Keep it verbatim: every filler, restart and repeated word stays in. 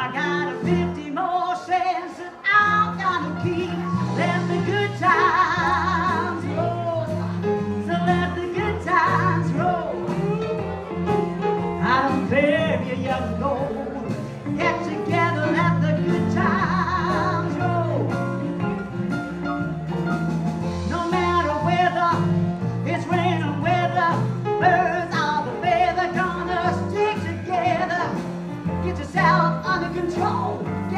I got a fifty more cents that I'm gonna keep. Let the good times roll. So let the good times roll. I don't care if you're young and old. Get together, let the good times roll. No matter whether it's rain or weather, birds of a feather, gonna stick together. Get yourself under control.